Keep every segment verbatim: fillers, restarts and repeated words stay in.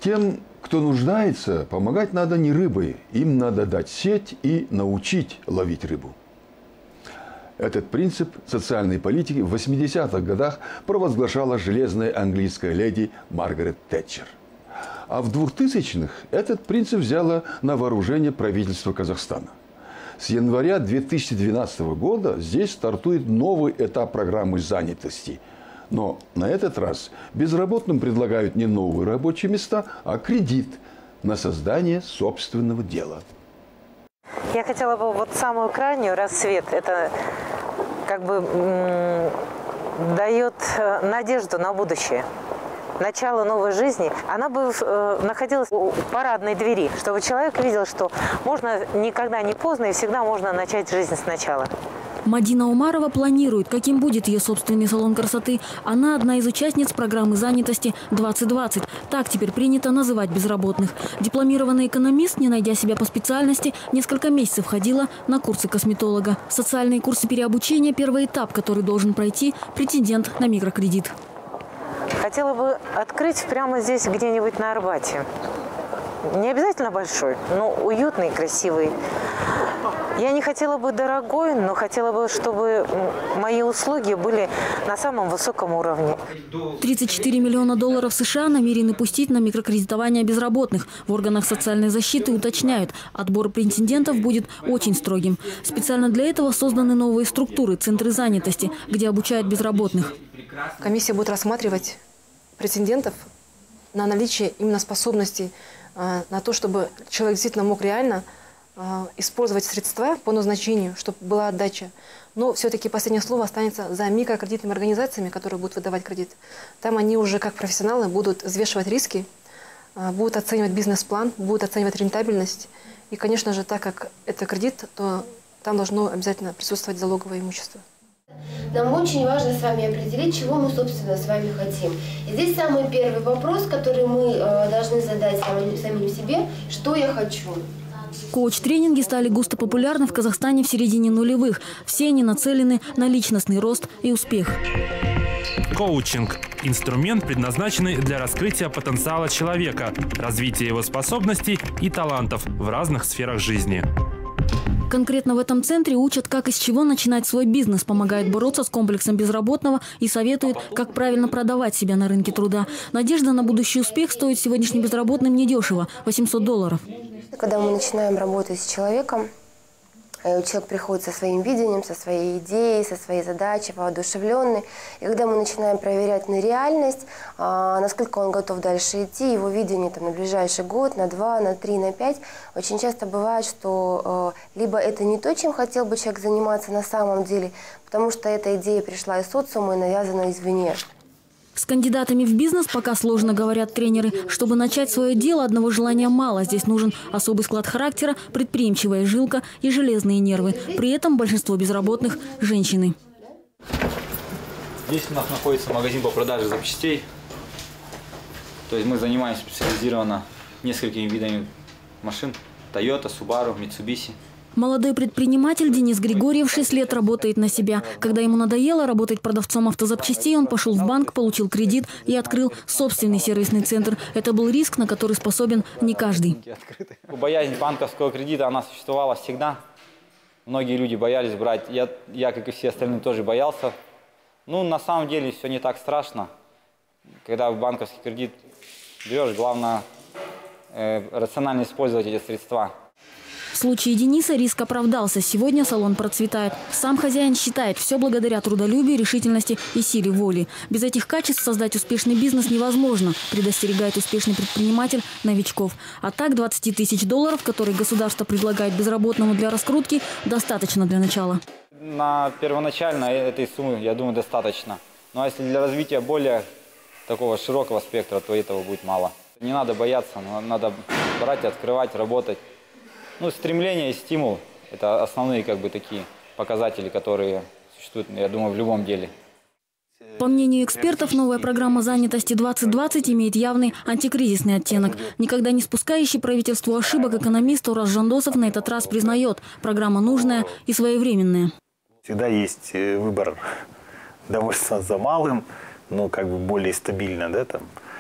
Тем, кто нуждается, помогать надо не рыбой. Им надо дать сеть и научить ловить рыбу. Этот принцип социальной политики в восьмидесятых годах провозглашала железная английская леди Маргарет Тэтчер. А в двухтысячных этот принцип взяло на вооружение правительство Казахстана. С января две тысячи двенадцатого года здесь стартует новый этап программы занятости. Но на этот раз безработным предлагают не новые рабочие места, а кредит на создание собственного дела. Я хотела бы вот самую крайнюю «Рассвет». Это как бы дает надежду на будущее. Начало новой жизни, она бы э, находилась у парадной двери, чтобы человек видел, что можно никогда не поздно и всегда можно начать жизнь сначала. Мадина Умарова планирует, каким будет ее собственный салон красоты. Она одна из участниц программы занятости двадцать двадцать. Так теперь принято называть безработных. Дипломированный экономист, не найдя себя по специальности, несколько месяцев ходила на курсы косметолога. Социальные курсы переобучения – первый этап, который должен пройти претендент на микрокредит. Хотела бы открыть прямо здесь, где-нибудь на Арбате. Не обязательно большой, но уютный, красивый. Я не хотела бы дорогой, но хотела бы, чтобы мои услуги были на самом высоком уровне. тридцать четыре миллиона долларов США намерены пустить на микрокредитование безработных. В органах социальной защиты уточняют, отбор претендентов будет очень строгим. Специально для этого созданы новые структуры, центры занятости, где обучают безработных. Комиссия будет рассматривать претендентов на наличие именно способностей, на то, чтобы человек действительно мог реально использовать средства по назначению, чтобы была отдача. Но все-таки последнее слово останется за микрокредитными организациями, которые будут выдавать кредит. Там они уже как профессионалы будут взвешивать риски, будут оценивать бизнес-план, будут оценивать рентабельность. И, конечно же, так как это кредит, то там должно обязательно присутствовать залоговое имущество. Нам очень важно с вами определить, чего мы, собственно, с вами хотим. И здесь самый первый вопрос, который мы э, должны задать самим, самим себе, что я хочу. Коуч-тренинги стали густо популярны в Казахстане в середине нулевых. Все они нацелены на личностный рост и успех. Коучинг – инструмент, предназначенный для раскрытия потенциала человека, развития его способностей и талантов в разных сферах жизни. Конкретно в этом центре учат, как и с чего начинать свой бизнес, помогают бороться с комплексом безработного и советуют, как правильно продавать себя на рынке труда. Надежда на будущий успех стоит сегодняшним безработным недешево – восемьсот долларов. Когда мы начинаем работать с человеком, человек приходит со своим видением, со своей идеей, со своей задачей, воодушевленный. И когда мы начинаем проверять на реальность, насколько он готов дальше идти, его видение там, на ближайший год, на два, на три, на пять, очень часто бывает, что либо это не то, чем хотел бы человек заниматься на самом деле, потому что эта идея пришла из социума и навязана извне. С кандидатами в бизнес пока сложно, говорят тренеры. Чтобы начать свое дело, одного желания мало. Здесь нужен особый склад характера, предприимчивая жилка и железные нервы. При этом большинство безработных – женщины. Здесь у нас находится магазин по продаже запчастей. То есть мы занимаемся специализированно несколькими видами машин. Toyota, Subaru, Mitsubishi. Молодой предприниматель Денис Григорьев шесть лет работает на себя. Когда ему надоело работать продавцом автозапчастей, он пошел в банк, получил кредит и открыл собственный сервисный центр. Это был риск, на который способен не каждый. Боязнь банковского кредита, она существовала всегда. Многие люди боялись брать. Я, я, как и все остальные, тоже боялся. Ну, на самом деле, все не так страшно. Когда в банковский кредит берешь, главное э, рационально использовать эти средства. В случае Дениса риск оправдался. Сегодня салон процветает. Сам хозяин считает, все благодаря трудолюбию, решительности и силе воли. Без этих качеств создать успешный бизнес невозможно, предостерегает успешный предприниматель новичков. А так двадцать тысяч долларов, которые государство предлагает безработному для раскрутки, достаточно для начала. На первоначально этой суммы, я думаю, достаточно. Ну а если для развития более такого широкого спектра, то этого будет мало. Не надо бояться, но надо брать, открывать, работать. Ну, стремление и стимул – это основные как бы такие показатели, которые существуют, я думаю, в любом деле. По мнению экспертов, новая программа занятости двадцать двадцать имеет явный антикризисный оттенок. Никогда не спускающий правительству ошибок экономист Урас Жандосов на этот раз признает – программа нужная и своевременная. Всегда есть выбор довольствоваться малым, но как бы более стабильно, да, там.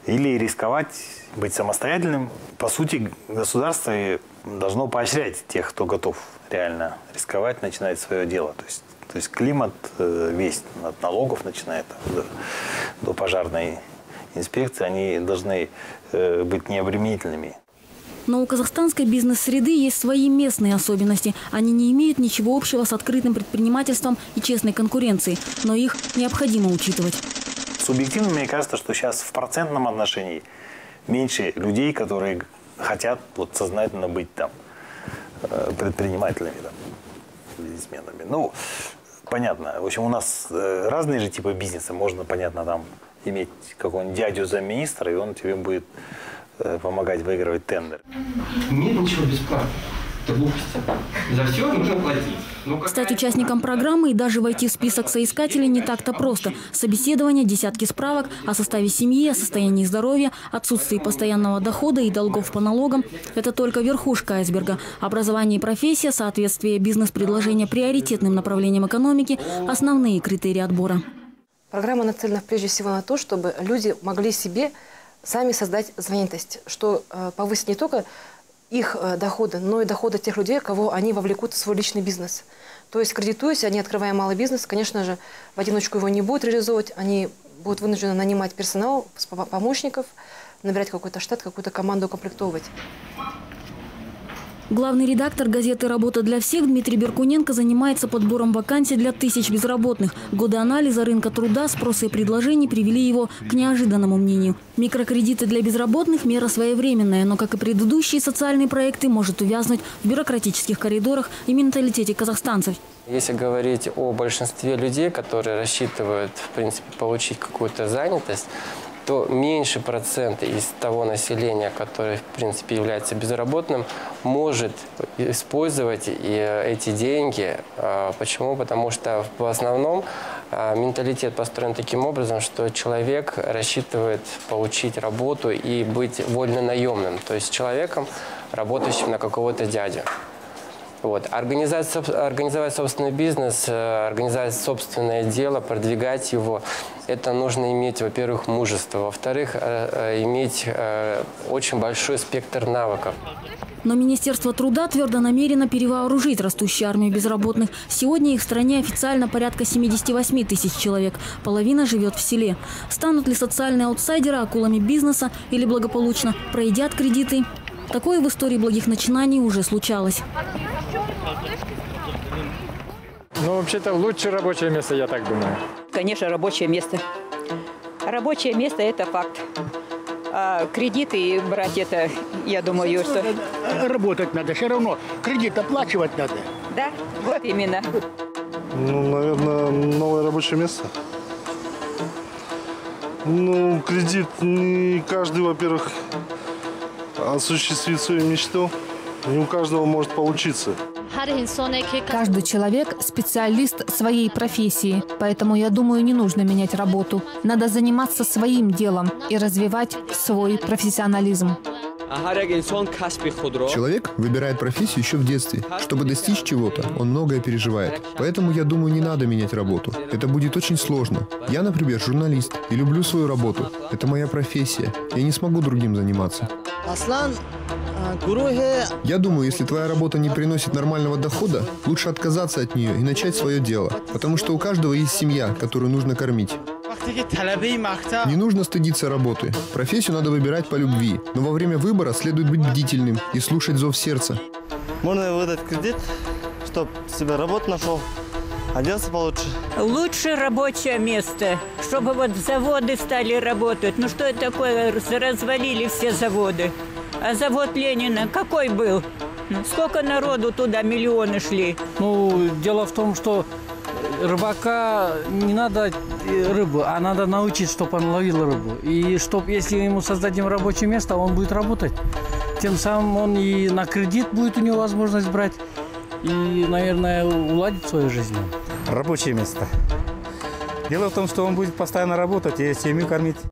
или рисковать, быть самостоятельным. По сути, государство должно поощрять тех, кто готов реально рисковать, начинать свое дело. То есть, то есть климат весь от налогов, начиная до, до пожарной инспекции, они должны быть необременительными. Но у казахстанской бизнес-среды есть свои местные особенности. Они не имеют ничего общего с открытым предпринимательством и честной конкуренцией, но их необходимо учитывать. Субъективно мне кажется, что сейчас в процентном отношении меньше людей, которые хотят вот сознательно быть там предпринимателями, там, бизнесменами. Ну, понятно. В общем, у нас разные же типы бизнеса. Можно, понятно, там иметь какого-нибудь дядю замминистра, и он тебе будет помогать выигрывать тендер. Нет ничего бесплатно. Это глупости. За все нужно платить. Ну, Стать участником программы и даже войти в список соискателей не так-то просто. Собеседование, десятки справок о составе семьи, о состоянии здоровья, отсутствии постоянного дохода и долгов по налогам – это только верхушка айсберга. Образование и профессия, соответствие бизнес-предложения приоритетным направлениям экономики – основные критерии отбора. Программа нацелена прежде всего на то, чтобы люди могли себе сами создать занятость, что э, повысит не только их э, доходы, но и доходы тех людей, кого они вовлекут в свой личный бизнес. То есть, кредитуясь, они, открывая малый бизнес, конечно же, в одиночку его не будут реализовывать, они будут вынуждены нанимать персонал, помощников, набирать какой-то штат, какую-то команду укомплектовывать. Главный редактор газеты «Работа для всех» Дмитрий Беркуненко занимается подбором вакансий для тысяч безработных. Годы анализа рынка труда, спроса и предложений привели его к неожиданному мнению. Микрокредиты для безработных – мера своевременная, но, как и предыдущие социальные проекты, может увязнуть в бюрократических коридорах и менталитете казахстанцев. Если говорить о большинстве людей, которые рассчитывают, в принципе, получить какую-то занятость, то меньше процент из того населения, которое, в принципе, является безработным, может использовать эти деньги. Почему? Потому что в основном менталитет построен таким образом, что человек рассчитывает получить работу и быть вольнонаемным, то есть человеком, работающим на какого-то дядю. Вот. Организовать, организовать собственный бизнес, организовать собственное дело, продвигать его, это нужно иметь, во-первых, мужество, во-вторых, иметь очень большой спектр навыков. Но Министерство труда твердо намерено перевооружить растущую армию безработных. Сегодня их в стране официально порядка семидесяти восьми тысяч человек. Половина живет в селе. Станут ли социальные аутсайдеры акулами бизнеса или благополучно проедят кредиты? Такое в истории благих начинаний уже случалось. Ну, вообще-то лучшее рабочее место, я так думаю. Конечно, рабочее место. Рабочее место – это факт. А кредиты брать – это, я думаю, что… Работать надо, все равно кредит оплачивать надо. Да, вот именно. Ну, наверное, новое рабочее место. Ну, кредит не каждый, во-первых, осуществит свою мечту. Не у каждого может получиться. Каждый человек – специалист своей профессии, поэтому, я думаю, не нужно менять работу. Надо заниматься своим делом и развивать свой профессионализм. Человек выбирает профессию еще в детстве. Чтобы достичь чего-то, он многое переживает. Поэтому, я думаю, не надо менять работу. Это будет очень сложно. Я, например, журналист и люблю свою работу. Это моя профессия. Я не смогу другим заниматься. Я думаю, если твоя работа не приносит нормального дохода, лучше отказаться от нее и начать свое дело. Потому что у каждого есть семья, которую нужно кормить. Не нужно стыдиться работы. Профессию надо выбирать по любви. Но во время выбора следует быть бдительным и слушать зов сердца. Можно выдать кредит, чтобы себе работу нашел, оделся получше. Лучше рабочее место, чтобы вот заводы стали работать. Ну что это такое, развалили все заводы. А завод Ленина какой был? Сколько народу туда, миллионы шли? Ну, дело в том, что рыбака не надо рыбу, а надо научить, чтобы он ловил рыбу. И чтобы, если ему создадим рабочее место, он будет работать. Тем самым он и на кредит будет у него возможность брать. И, наверное, уладить свою жизнь. Рабочее место. Дело в том, что он будет постоянно работать и семью кормить.